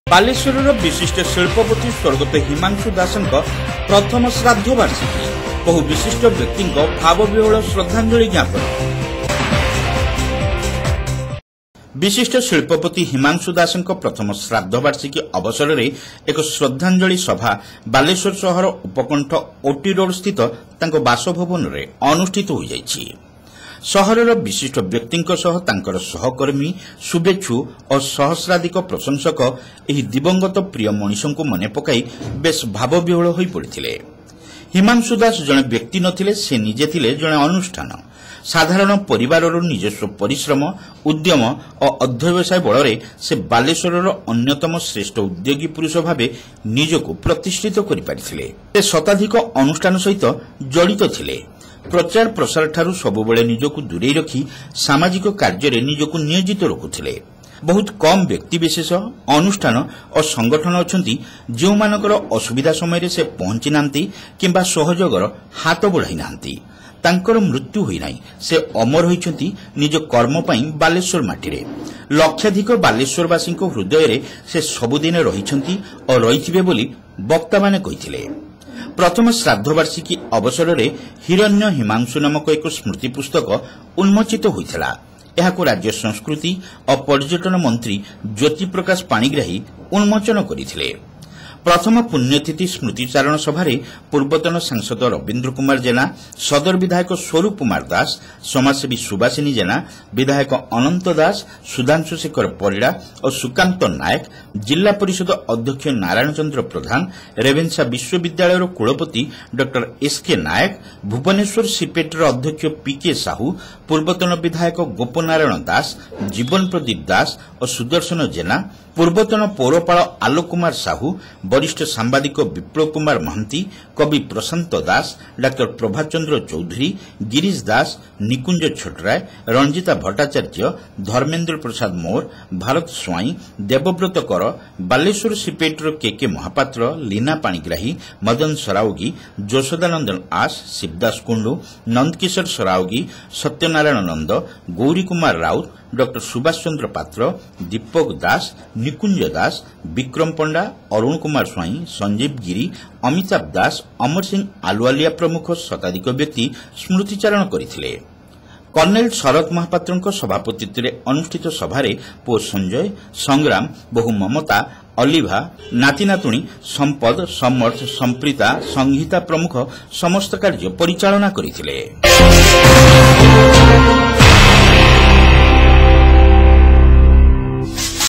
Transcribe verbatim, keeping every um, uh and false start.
बालेश्वर विशिष्ट शिल्पपति स्वर्गत हिमांशु दास प्रथम श्राद्ध वार्षिकी बहु विशिष्ट व्यक्ति भावविह्वल श्रद्धांजलि ज्ञापन। विशिष्ट शिल्पपति हिमांशु दास प्रथम श्राद्ध वार्षिकी अवसर में एक श्रद्धांजलि सभा बालेश्वर सहर उपकंठ ओटी रोड स्थित बासभवन में अनुष्ठित हो जाइछि। सहरर विशिष्ट व्यक्ति सहकर्मी शुभेच्छु और सहस्राधिक प्रशंसक एही दिवंगत प्रिय मनीष को मन पकाई बेस भावविह्वल हो पड़ते। हिमांशु दास जड़े व्यक्ति नथिले, से निजे थिले जड़े अनुष्ठान। साधारण परिवारर निजस्व परिश्रम, उद्यम और अध्यवसाय बल से बालेश्वर अन्यतम श्रेष्ठ उद्योगी पुरुष भावे निजको प्रतिष्ठित करि पारिथिले। से शताधिक अनुष्ठान सहित जड़ित थिले। प्रचार प्रसार ठारू सबुबले निजको दूरे रखी सामाजिक कार्य निजको नियोजित रखुथिले। बहुत कम व्यक्ति विशेष, अनुष्ठान और संगठन अछंती जो मानकर असुविधा समय से पहुंची नांती किंबा सहयोगर हाथ बढ़ाई नांती। तांकर मृत्यु होई नाही, से अमर होइछंती निज कर्म पई बालेश्वर माटीरे। लक्षाधिक बालेश्वरवासी हृदय रे से सबुदिन रहिछंती और रहिथिबे बोली वक्ता माने कहिथिले। प्रथम श्राद्ध वार्षिकी अवसर में हिरण्य हिमांशु नामक एक स्मृति पुस्तक उन्मोचित होइथिला। एहाको राज्य संस्कृति और पर्यटन मंत्री ज्योति प्रकाश पाणिग्राही उन्मोचन करिथिले। प्रथम पुण्यतिथि स्मृतिचारण सभारे पूर्वतन सांसद रवीन्द्र कुमार जेना, सदर विधायक स्वरूप कुमार दास, समाजसेवी सुभाषिनी जेना, विधायक अनंत दास, सुधांशु शेखर परिड़ा और सुकांत नायक, जिला परिषद अध्यक्ष नारायण चंद्र प्रधान, रेवेन्सा विश्वविद्यालय कुलपति डॉक्टर एस के नायक, भुवनेश्वर सिपेटर अध्यक्ष पीके साहू, पूर्वतन विधायक गोपनारायण दास, जीवन प्रदीप दास और सुदर्शन जेना, पूर्वतन पौरपाल आलोक कुमार साहू, वरिष्ठ सांबादिक विप्लव कुमार महांती, कवि प्रशांत दास, डाक्टर प्रभाचंद्र चौधरी, गिरीश दास, निकुंज छोटराय, रंजिता भट्टाचार्य, धर्मेन्द्र प्रसाद मोर, भारत स्वाई, देवव्रत कर, बालेश्वर सिपेटर के के महापात्र, लीना पाणिग्राही, मदन सरावगी, जोशदानंदन आस, शिवदास कुंडू, नंदकिशोर सरावगी, सत्यनारायण नंद, गौरी कुमार राउत, डॉक्टर सुभाष चंद्र पात्र, दीपक दास, निकुंज दास, विक्रम पंडा, अरुण कुमार स्वाई, संजीव गिरी, अमिताभ दास, अमर सिंह आलुवालिया प्रमुख शताधिक व्यक्ति स्मृतिचारण करथिले। कर्नेल शरद महापात्र सभापतित्व अनुष्ठित सभारे पु संजय, संग्राम, बहु ममता, अलिभा, नातिनातुणी, संपद, समर्थ, संप्रीता, संहिता प्रमुख समस्त कार्य परिचालना करथिले।